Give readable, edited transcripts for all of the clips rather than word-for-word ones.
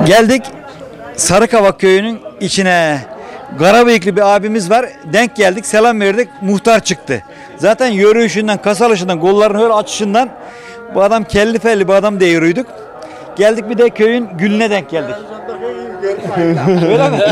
Geldik Sarıkavak köyünün içine. Karabıyıklı bir abimiz var. Denk geldik, selam verdik. Muhtar çıktı. Zaten yürüyüşünden, kasalışından, kollarını öyle açışından bu adam kelli felli bir adam diye yürüydük. Geldik bir de köyün gülüne denk geldik. Öyle mi?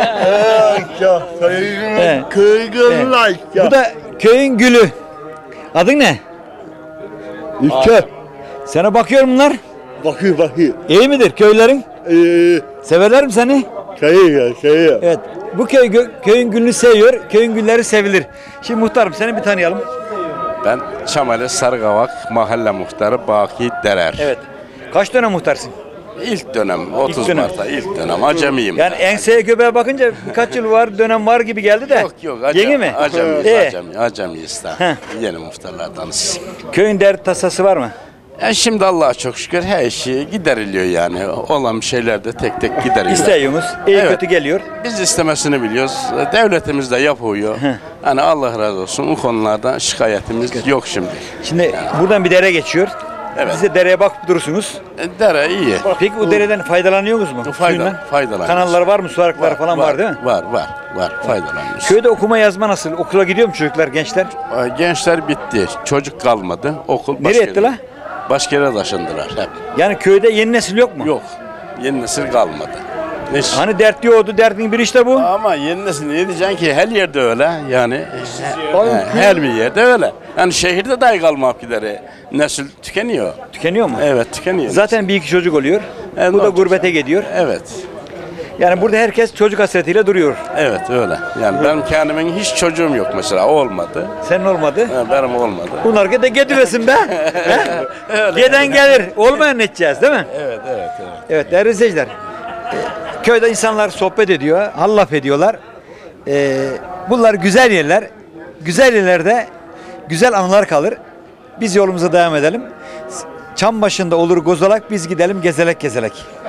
Evet. Bu da köyün gülü. Adın ne? İlker. Sana bakıyorum bunlar. Bakıyor. İyi midir köylerin? Severler mi seni? Kayıyor. Evet. Bu köyün gülünü seviyor. Köyün gülleri sevilir. Şimdi muhtarım seni bir tanıyalım. Ben Çamali Sarıkavak Mahalle Muhtarı Baki Derer. Evet. Kaç dönem muhtarsın? İlk dönem 30 dönem. Mart'ta ilk dönem acemiyim. Yani enseye göbeğe bakınca birkaç yıl var, dönem var gibi geldi de. Yok Yeni mi? Acemiyiz daha. Yeni muhtarlardanız. Köyün dert tasası var mı? Şimdi Allah'a çok şükür her şey gideriliyor yani. Olan şeyler de tek tek gideriliyor. İsteyiyorsunuz. İyi Evet. kötü geliyor. Biz istemesini biliyoruz. Devletimiz de yapıyor. Hani Allah razı olsun. O konularda şikayetimiz yok şimdi. Şimdi buradan bir dere geçiyor. Evet. Siz de dereye bakıp durursunuz. Dere iyi. Peki bu dereden faydalanıyor musunuz mu? Suyundan? Faydalanıyoruz. Kanallar var mı? Su arıkları falan var değil mi? Var. Faydalanıyoruz. Köyde okuma yazma nasıl? Okula gidiyor mu çocuklar, gençler? Gençler bitti. Çocuk kalmadı. Okul Nereye ettiler? Başka yere taşındılar hep. Yani köyde yeni nesil yok mu? Yok. Yeni nesil kalmadı. Hiç. Hani dert diyordu, derdin bir işte bu. Ama yeni nesil ne diyeceksin ki her yerde öyle yani her bir yerde öyle. Yani şehirde dahi kalmak gideri. Nesil tükeniyor. Tükeniyor mu? Evet tükeniyor. Zaten bir iki çocuk oluyor. Evet, Bu da olacak. gurbete gidiyor. Evet. Yani burada herkes çocuk hasretiyle duruyor. Evet öyle. Yani benim kendimin hiç çocuğum yok mesela olmadı. Senin olmadı. Benim olmadı. Bunlar da gedivesin be. Geden gelir. Olmayan ne edeceğiz değil mi? Evet. Evet değerli izleyiciler. Köyde insanlar sohbet ediyor, hallaf ediyorlar. Bunlar güzel yerler. Güzel yerlerde güzel anılar kalır. Biz yolumuza devam edelim. Çam başında olur gozalak, biz gidelim gezelek gezelek.